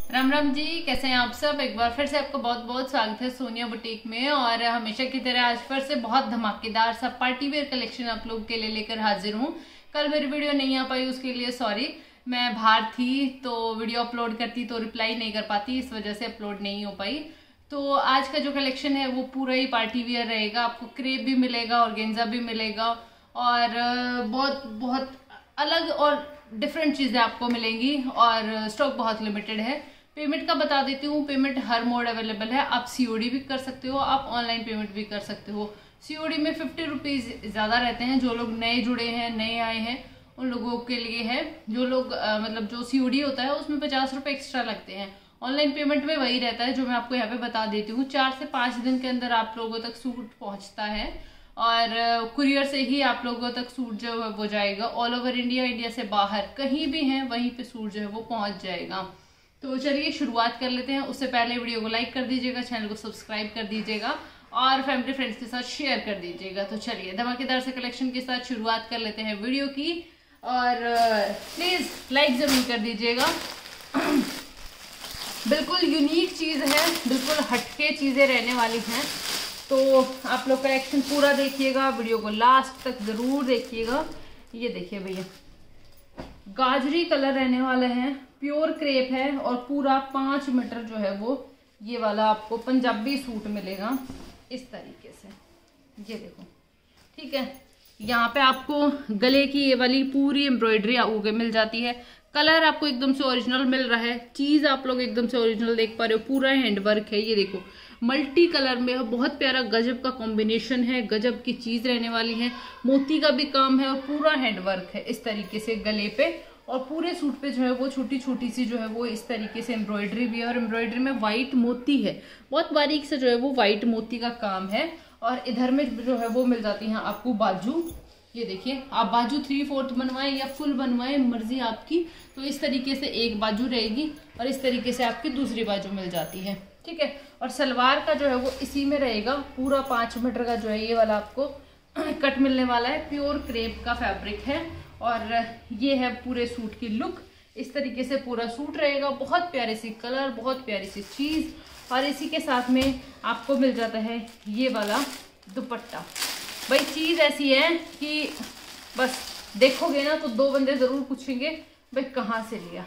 राम राम जी, कैसे हैं आप सब। एक बार फिर से आपका बहुत बहुत स्वागत है सोनिया बुटीक में। और हमेशा की तरह आज फिर से बहुत धमाकेदार सा पार्टी वेयर कलेक्शन आप लोग के लिए लेकर हाजिर हूँ। कल मेरी वीडियो नहीं आ पाई, उसके लिए सॉरी। मैं बाहर थी तो वीडियो अपलोड करती तो रिप्लाई नहीं कर पाती, इस वजह से अपलोड नहीं हो पाई। तो आज का जो कलेक्शन है वो पूरा ही पार्टी वेयर रहेगा। आपको क्रेप भी मिलेगा, ऑर्गेन्जा भी मिलेगा और बहुत बहुत अलग और डिफरेंट चीजें आपको मिलेंगी। और स्टॉक बहुत लिमिटेड है। पेमेंट का बता देती हूँ, पेमेंट हर मोड अवेलेबल है। आप सीओडी भी कर सकते हो, आप ऑनलाइन पेमेंट भी कर सकते हो। सीओडी में 50 रुपीज ज्यादा रहते हैं। जो लोग नए जुड़े हैं, नए आए हैं, उन लोगों के लिए है। जो लोग मतलब जो सीओडी होता है उसमें 50 रुपए एक्स्ट्रा लगते हैं। ऑनलाइन पेमेंट में वही रहता है जो मैं आपको यहाँ पे बता देती हूँ। 4 से 5 दिन के अंदर आप लोगों तक सूट पहुंचता है और कुरियर से ही आप लोगों तक सूट जो है वो जाएगा। ऑल ओवर इंडिया, इंडिया से बाहर कहीं भी है वहीं पे सूट जो है वो पहुंच जाएगा। तो चलिए शुरुआत कर लेते हैं। उससे पहले वीडियो को लाइक कर दीजिएगा, चैनल को सब्सक्राइब कर दीजिएगा और फैमिली फ्रेंड्स के साथ शेयर कर दीजिएगा। तो चलिए धमाकेदार से कलेक्शन के साथ शुरुआत कर लेते हैं वीडियो की। और प्लीज लाइक जरूर कर दीजिएगा। बिल्कुल यूनिक चीज है, बिल्कुल हटके चीजें रहने वाली हैं। तो आप लोग कलेक्शन पूरा देखिएगा, वीडियो को लास्ट तक जरूर देखिएगा। ये देखिए भैया, गाजरी कलर रहने वाले हैं, प्योर क्रेप है और पूरा 5 मीटर जो है वो ये वाला आपको पंजाबी सूट मिलेगा इस तरीके से। ये देखो, ठीक है। यहाँ पे आपको गले की ये वाली पूरी एम्ब्रॉयडरी उगे मिल जाती है। कलर आपको एकदम से ओरिजिनल मिल रहा है। चीज आप लोग एकदम से ओरिजिनल देख पा रहे हो। पूरा हैंडवर्क है, ये देखो मल्टी कलर में, बहुत प्यारा गजब का कॉम्बिनेशन है। गजब की चीज रहने वाली है। मोती का भी काम है और पूरा हैंडवर्क है इस तरीके से गले पे। और पूरे सूट पे जो है वो छोटी छोटी सी जो है वो इस तरीके से एम्ब्रॉयडरी भी है। और एम्ब्रॉयडरी में व्हाइट मोती है, बहुत बारीक से जो है वो व्हाइट मोती का काम है। और इधर में जो है वो मिल जाती है आपको बाजू। ये देखिए, आप बाजू 3/4 बनवाएं या फुल बनवाएं, मर्जी आपकी। तो इस तरीके से एक बाजू रहेगी और इस तरीके से आपकी दूसरी बाजू मिल जाती है, ठीक है। और सलवार का जो है वो इसी में रहेगा। पूरा 5 मीटर का जो है ये वाला आपको कट मिलने वाला है। प्योर क्रेप का फैब्रिक है और ये है पूरे सूट की लुक। इस तरीके से पूरा सूट रहेगा। बहुत प्यारे सी कलर, बहुत प्यारी सी चीज। और इसी के साथ में आपको मिल जाता है ये वाला दुपट्टा। भाई चीज ऐसी है कि बस देखोगे ना तो 2 बंदे जरूर पूछेंगे भाई कहाँ से लिया।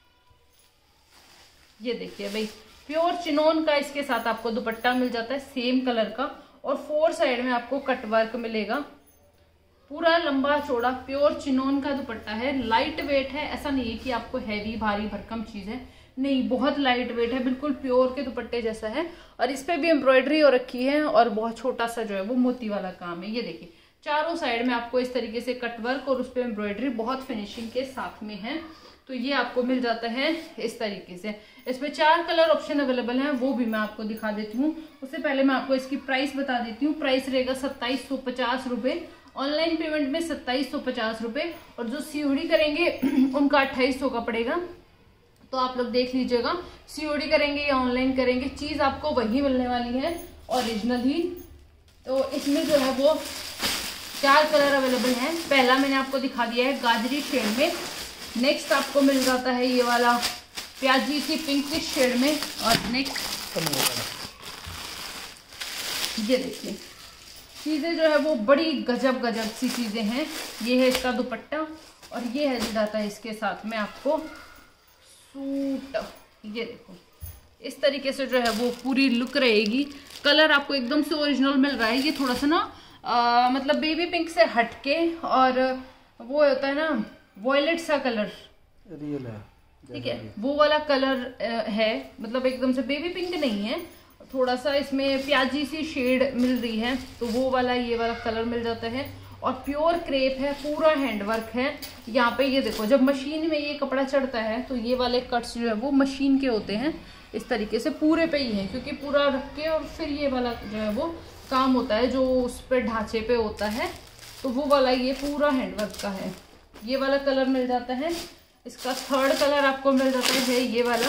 ये देखिए भाई, प्योर चिनोन का इसके साथ आपको दुपट्टा मिल जाता है सेम कलर का। और 4 साइड में आपको कट वर्क मिलेगा। पूरा लंबा चौड़ा प्योर चिनोन का दुपट्टा है। लाइट वेट है, ऐसा नहीं है कि आपको हैवी भारी भरकम चीज है, नहीं, बहुत लाइट वेट है, बिल्कुल प्योर के दुपट्टे जैसा है। और इस पे भी एम्ब्रॉयडरी हो रखी है और बहुत छोटा सा जो है वो मोती वाला काम है। ये देखिए, चारों साइड में आपको इस तरीके से कटवर्क और उस पे एम्ब्रॉयडरी बहुत फिनिशिंग के साथ में है। तो ये आपको मिल जाता है इस तरीके से। इसमें 4 कलर ऑप्शन अवेलेबल हैं, वो भी मैं आपको दिखा देती हूँ। उससे पहले मैं आपको इसकी प्राइस बता देती हूँ। प्राइस रहेगा 2750 रुपये। ऑनलाइन पेमेंट में 2750 रुपये और जो सीओडी करेंगे उनका 2800 का पड़ेगा। तो आप लोग देख लीजिएगा, सीओडी करेंगे या ऑनलाइन करेंगे, चीज आपको वही मिलने वाली है, ओरिजिनल ही। तो इसमें जो है वो 4 कलर अवेलेबल हैं। पहला मैंने आपको दिखा दिया है गाजरी शेड में। नेक्स्ट आपको मिल जाता है ये वाला प्याजी सी पिंकिश शेड में। और नेक्स्ट ये देखिए, चीजें जो है वो बड़ी गजब गजब सी चीजें हैं। ये है इसका दुपट्टा और ये है जाता है इसके साथ में आपको सूट। ये देखो, इस तरीके से जो है वो पूरी लुक रहेगी। कलर आपको एकदम से ओरिजिनल मिल रहा है। ये थोड़ा सा ना मतलब बेबी पिंक से हटके और वो होता है ना वॉयलेट सा कलर, रियल है, ठीक है, वो वाला कलर है। मतलब एकदम से बेबी पिंक नहीं है, थोड़ा सा इसमें प्याजी सी शेड मिल रही है। तो वो वाला ये वाला कलर मिल जाता है। और प्योर क्रेप है, पूरा हैंडवर्क है। यहाँ पे ये देखो, जब मशीन में ये कपड़ा चढ़ता है तो ये वाले कट्स जो है वो मशीन के होते हैं। इस तरीके से पूरे पे ही है, क्योंकि पूरा रख के और फिर ये वाला जो है वो काम होता है जो उस पर ढांचे पे होता है। तो वो वाला ये पूरा हैंडवर्क का है। ये वाला कलर मिल जाता है। इसका 3rd कलर आपको मिल जाता है ये वाला।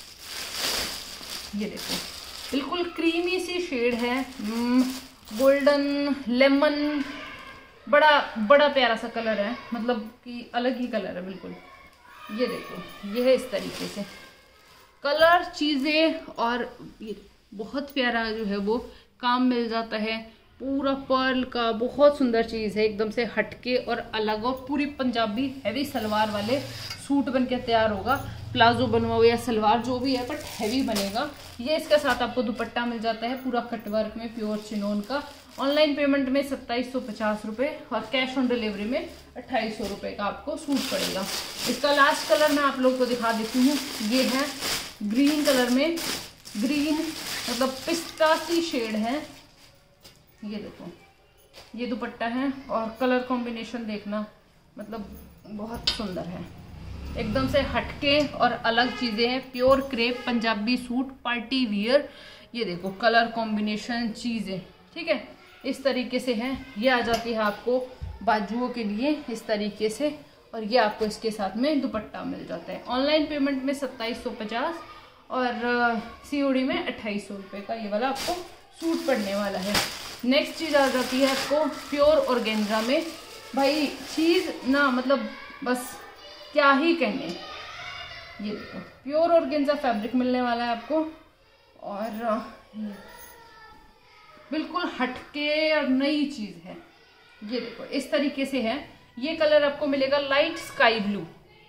ये देखो, बिल्कुल क्रीमी सी शेड है, गोल्डन लेमन, बड़ा बड़ा प्यारा सा कलर है, मतलब कि अलग ही कलर है बिल्कुल। ये देखो, ये है इस तरीके से। कलर चीजें और ये बहुत प्यारा जो है वो काम मिल जाता है। पूरा पर्ल का बहुत सुंदर चीज है, एकदम से हटके और अलग, और पूरी पंजाबी हैवी सलवार वाले सूट बन के तैयार होगा। प्लाजो बनवाओ या सलवार जो भी है, बट हैवी बनेगा। ये इसके साथ आपको दुपट्टा मिल जाता है पूरा कटवर्क में, प्योर चिनोन का। ऑनलाइन पेमेंट में 2750 रुपये और कैश ऑन डिलीवरी में 2800 रुपये का आपको सूट पड़ेगा। इसका लास्ट कलर मैं आप लोग को दिखा देती हूँ। ये है ग्रीन कलर में, ग्रीन मतलब पिस्ताची शेड है। ये देखो, ये दुपट्टा है और कलर कॉम्बिनेशन देखना, मतलब बहुत सुंदर है, एकदम से हटके और अलग चीजें हैं। Pure crepe Punjabi suit, party wear. ये देखो कलर कॉम्बिनेशन चीजें, ठीक है, इस तरीके से है। ये आ जाती है आपको बाजुओं के लिए इस तरीके से, और ये आपको इसके साथ में दुपट्टा मिल जाता है। ऑनलाइन पेमेंट में 2750 और सीओडी में 2800 रुपये का ये वाला आपको सूट पड़ने वाला है। नेक्स्ट चीज आ जाती है आपको प्योर ऑर्गेन्जा में। भाई चीज ना मतलब बस क्या ही कहने। ये देखो प्योर ऑर्गेन्जा फैब्रिक मिलने वाला है आपको, और बिल्कुल हटके और नई चीज है। ये देखो इस तरीके से है। ये कलर आपको मिलेगा लाइट स्काई ब्लू,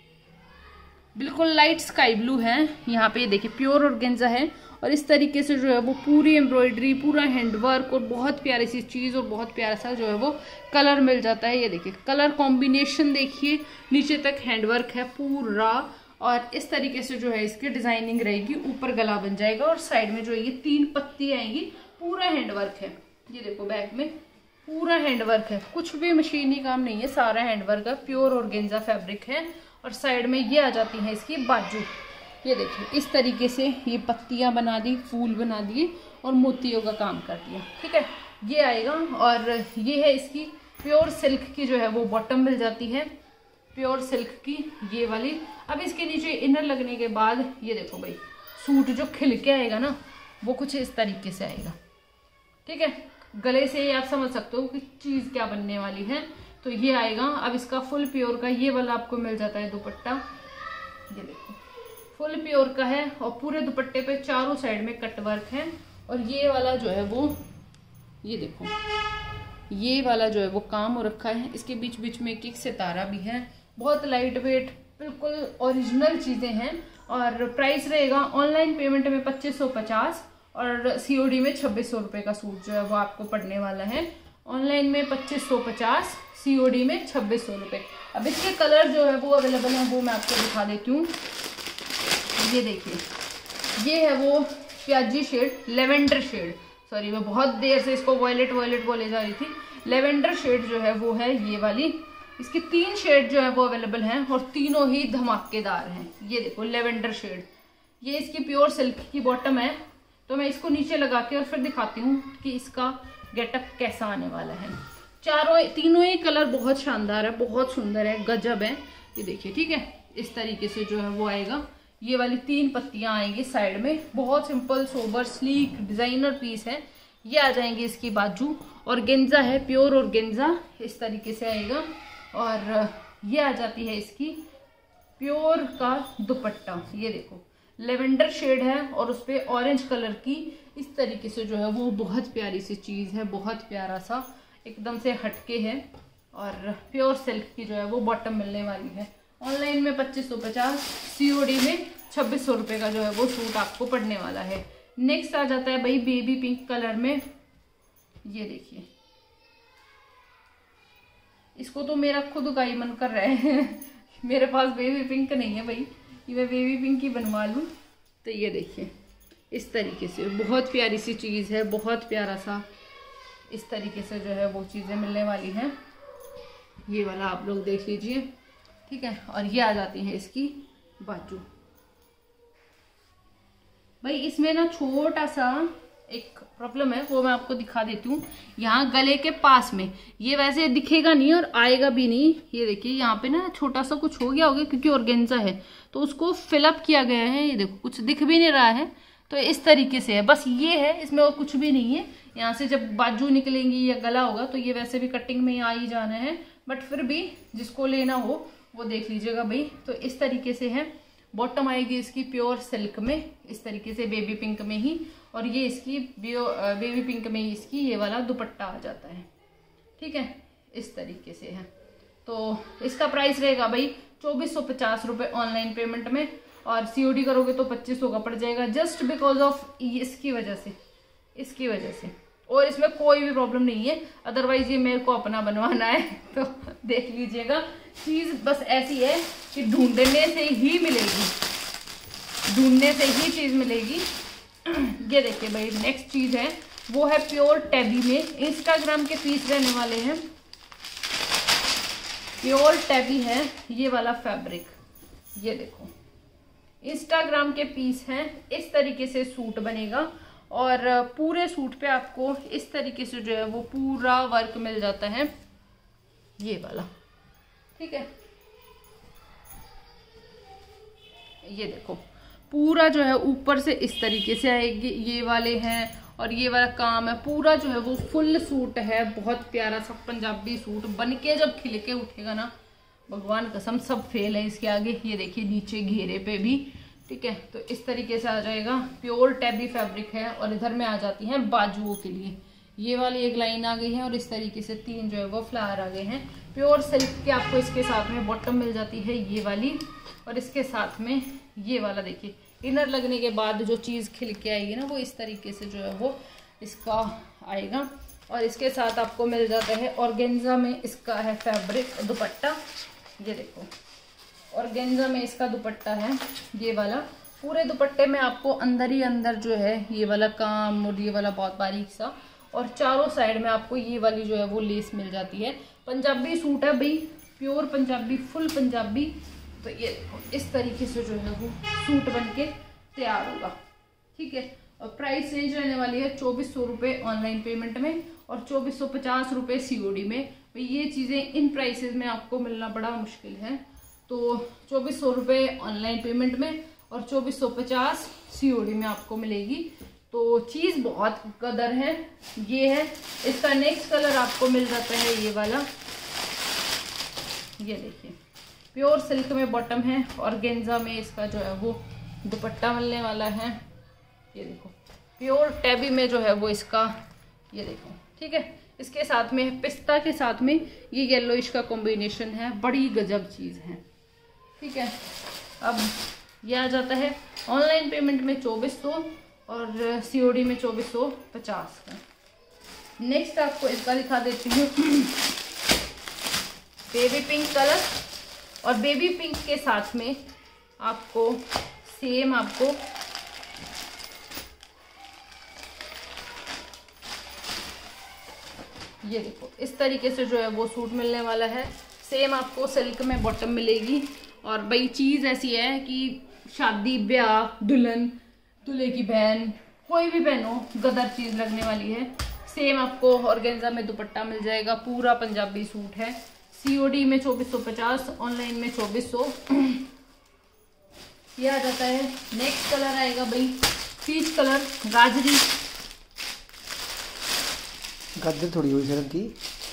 बिल्कुल लाइट स्काई ब्लू है। यहाँ पे ये देखिए प्योर ऑर्गेन्जा है, और इस तरीके से जो है वो पूरी एम्ब्रॉयडरी, पूरा हैंडवर्क, और बहुत प्यारी सी चीज और बहुत प्यारा सा जो है वो कलर मिल जाता है। ये देखिए कलर कॉम्बिनेशन देखिए, नीचे तक हैंडवर्क है पूरा, और इस तरीके से जो है इसकी डिजाइनिंग रहेगी। ऊपर गला बन जाएगा और साइड में जो है ये 3 पत्ती आएंगी, पूरा हैंडवर्क है। ये देखो बैक में पूरा हैंडवर्क है, कुछ भी मशीनी काम नहीं है, सारा हैंडवर्क है। प्योर ऑर्गेन्जा फैब्रिक है, और साइड में ये आ जाती है इसकी बाजू। ये देखिए इस तरीके से ये पत्तियां बना दी, फूल बना दिए और मोतियों का काम कर दिया, ठीक है। ये आएगा, और ये है इसकी प्योर सिल्क की जो है वो बॉटम मिल जाती है, प्योर सिल्क की ये वाली। अब इसके नीचे इनर लगने के बाद ये देखो भाई सूट जो खिल के आएगा ना, वो कुछ इस तरीके से आएगा, ठीक है। गले से आप समझ सकते हो कि चीज क्या बनने वाली है। तो ये आएगा। अब इसका फुल प्योर का ये वाला आपको मिल जाता है दुपट्टा। ये देखो फुल प्योर का है, और पूरे दुपट्टे पे चारों साइड में कटवर्क है। और ये वाला जो है वो, ये देखो ये वाला जो है वो काम हो रखा है। इसके बीच बीच में एक सितारा भी है। बहुत लाइट वेट, बिल्कुल ओरिजिनल चीजें हैं। और प्राइस रहेगा ऑनलाइन पेमेंट में 2550 और सीओडी में 2600 रुपये का सूट जो है वो आपको पड़ने वाला है। ऑनलाइन में 2550, सीओडी में 2600 रुपये। अब इसके कलर जो है वो अवेलेबल है, वो मैं आपको दिखा देती हूँ। ये देखिए, ये है वो प्याजी शेड, लेवेंडर शेड, सॉरी मैं बहुत देर से इसको वॉयलेट बोले जा रही थी। लेवेंडर शेड जो है वो है ये वाली। इसकी 3 शेड जो है वो अवेलेबल हैं, और तीनों ही धमाकेदार हैं। ये देखो लेवेंडर शेड, ये इसकी प्योर सिल्क की बॉटम है। तो मैं इसको नीचे लगा के और फिर दिखाती हूँ कि इसका गेटअप कैसा आने वाला है। तीनों ही कलर बहुत शानदार है, बहुत सुंदर है, गजब है। ये देखिए, ठीक है, इस तरीके से जो है वो आएगा। ये वाली 3 पत्तियां आएंगी साइड में, बहुत simple sober sleek designer piece है। ये आ जाएंगे इसकी बाजू, और गेंजा है प्योर और गेंजा इस तरीके से आएगा। और ये आ जाती है इसकी प्योर का दुपट्टा। ये देखो लेवेंडर शेड है, और उस पर ऑरेंज कलर की इस तरीके से जो है वो बहुत प्यारी सी चीज है, बहुत प्यारा सा, एकदम से हटके है। और प्योर सिल्क की जो है वो बॉटम मिलने वाली है। ऑनलाइन में 2550, सीओडी में 2600 रुपये का जो है वो सूट आपको पड़ने वाला है। नेक्स्ट आ जाता है भाई बेबी पिंक कलर में। ये देखिए, इसको तो मेरा खुद का ही मन कर रहा है मेरे पास बेबी पिंक नहीं है भाई, ये मैं बेबी पिंक ही बनवा लूँ। तो ये देखिए इस तरीके से बहुत प्यारी सी चीज़ है, बहुत प्यारा सा इस तरीके से जो है वो चीज़ें मिलने वाली हैं। ये वाला आप लोग देख लीजिए, ठीक है। और ये आ जाती है इसकी बाजू। भाई इसमें ना छोटा सा एक प्रॉब्लम है, वो मैं आपको दिखा देती हूँ। यहाँ गले के पास में ये वैसे दिखेगा नहीं और आएगा भी नहीं। ये देखिए यहाँ पे ना छोटा सा कुछ हो गया होगा, क्योंकि ऑर्गेन्जा है तो उसको फिलअप किया गया है। ये देखो कुछ दिख भी नहीं रहा है, तो इस तरीके से है, बस ये है, इसमें और कुछ भी नहीं है। यहाँ से जब बाजू निकलेंगी या गला होगा तो ये वैसे भी कटिंग में आ ही जाना है, बट फिर भी जिसको लेना हो वो देख लीजिएगा भाई। तो इस तरीके से है, बॉटम आएगी इसकी प्योर सिल्क में इस तरीके से, बेबी पिंक में ही, और ये इसकी बेबी पिंक में ही इसकी ये वाला दुपट्टा आ जाता है। ठीक है, इस तरीके से है। तो इसका प्राइस रहेगा भाई 2450 रुपये ऑनलाइन पेमेंट में, और COD करोगे तो 2500 का पड़ जाएगा, जस्ट बिकॉज ऑफ इसकी वजह से। और इसमें कोई भी प्रॉब्लम नहीं है, अदरवाइज ये मेरे को अपना बनवाना है तो देख लीजिएगा। चीज बस ऐसी है कि ढूंढने से ही चीज मिलेगी। ये देखिए भाई, नेक्स्ट चीज है वो है प्योर टैबी में, इंस्टाग्राम के पीस रहने वाले हैं। प्योर टैबी है ये वाला फैब्रिक, ये देखो इंस्टाग्राम के पीस हैं। इस तरीके से सूट बनेगा, और पूरे सूट पे आपको इस तरीके से जो है वो पूरा वर्क मिल जाता है, ये वाला। ठीक है, ये देखो पूरा जो है ऊपर से इस तरीके से आएगी, ये वाले हैं, और ये वाला काम है पूरा जो है वो फुल सूट है। बहुत प्यारा सा पंजाबी सूट बनके जब खिल के उठेगा ना, भगवान कसम सब फेल है इसके आगे। ये देखिए नीचे घेरे पे भी, ठीक है, तो इस तरीके से आ जाएगा। प्योर टैबी फैब्रिक है, और इधर में आ जाती हैं बाजुओं के लिए ये वाली एक लाइन आ गई है, और इस तरीके से 3 जो है वो फ्लावर आ गए हैं। प्योर सिल्क के आपको इसके साथ में बॉटम मिल जाती है ये वाली, और इसके साथ में ये वाला देखिए इनर लगने के बाद जो चीज़ खिल के आएगी ना, वो इस तरीके से जो है वो इसका आएगा। और इसके साथ आपको मिल जाता है ऑर्गेन्जा में इसका है फैब्रिक दुपट्टा, ये देखो ऑर्गेन्जा में इसका दुपट्टा है ये वाला। पूरे दुपट्टे में आपको अंदर ही अंदर जो है ये वाला काम, और ये वाला बहुत बारीक सा, और चारों साइड में आपको ये वाली जो है वो लेस मिल जाती है। पंजाबी सूट है भाई, प्योर पंजाबी, फुल पंजाबी। तो ये देखो इस तरीके से जो है वो सूट बनके तैयार होगा। ठीक है, और प्राइस रेंज रहने वाली है 2400 रुपये ऑनलाइन पेमेंट में, और 2450 रुपये COD में। भाई ये चीज़ें इन प्राइसेस में आपको मिलना बड़ा मुश्किल है। तो 2400 रुपये ऑनलाइन पेमेंट में, और 2450 COD में आपको मिलेगी। तो चीज़ बहुत कदर है। ये है इसका नेक्स्ट कलर आपको मिल जाता है ये वाला, ये देखिए प्योर सिल्क में बॉटम है, और गेंजा में इसका जो है वो दुपट्टा मिलने वाला है। ये देखो प्योर टैबी में जो है वो इसका, ये देखो। ठीक है, इसके साथ में पिस्ता के साथ में ये येलोइश का कॉम्बिनेशन है, बड़ी गजब चीज़ है। ठीक है, अब ये आ जाता है ऑनलाइन पेमेंट में 2400, और COD में 2450 का। नेक्स्ट आपको इसका दिखा देती हूँ बेबी पिंक कलर, और बेबी पिंक के साथ में आपको सेम आपको ये देखो इस तरीके से जो है वो सूट मिलने वाला है। सेम आपको सिल्क में बॉटम मिलेगी, और भाई चीज़ ऐसी है कि शादी ब्याह दुल्हन दूल्हे की बहन कोई भी पहनो गदर चीज़ लगने वाली है। सेम आपको ऑर्गेन्जा में दुपट्टा मिल जाएगा, पूरा पंजाबी सूट है। COD में 2450, ऑनलाइन में 2400 ये आ जाता है। नेक्स्ट कलर आएगा भाई पीच कलर, गाजरी गाजर थोड़ी हुई सर की,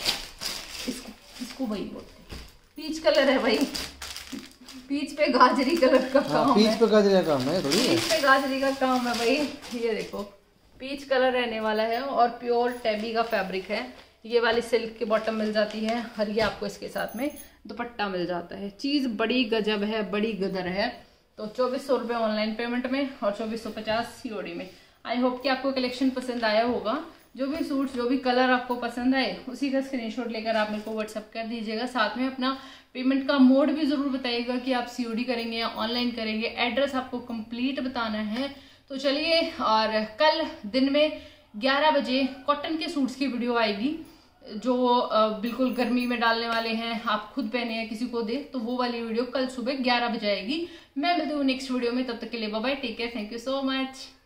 इसको वही बोलते हैं पीच कलर है भाई। पीच पे गाजरी कलर का काम है, पीच पे गाजरी का काम है, थोड़ी पीच पे गाजरी का काम है भाई। ये देखो पीच कलर रहने वाला है, और प्योर टैबी का फैब्रिक है। ये वाली सिल्क की बॉटम मिल जाती है, और ये आपको इसके साथ में दुपट्टा मिल जाता है। चीज़ बड़ी गजब है, बड़ी गदर है। तो 2400 रुपये ऑनलाइन पेमेंट में, और 2450 COD में। आई होप कि आपको कलेक्शन पसंद आया होगा। जो भी सूट्स, जो भी कलर आपको पसंद आए, उसी का स्क्रीनशॉट लेकर आप मेरे को व्हाट्सअप कर दीजिएगा। साथ में अपना पेमेंट का मोड भी ज़रूर बताइएगा कि आप COD करेंगे या ऑनलाइन करेंगे। एड्रेस आपको कंप्लीट बताना है। तो चलिए, और कल दिन में 11 बजे कॉटन के सूट्स की वीडियो आएगी, जो बिल्कुल गर्मी में डालने वाले हैं, आप खुद पहने या किसी को दे, तो वो वाली वीडियो कल सुबह 11 बजे आएगी। मैं मिलती हूँ नेक्स्ट वीडियो में, तब तक के लिए bye bye, take care, thank you so much.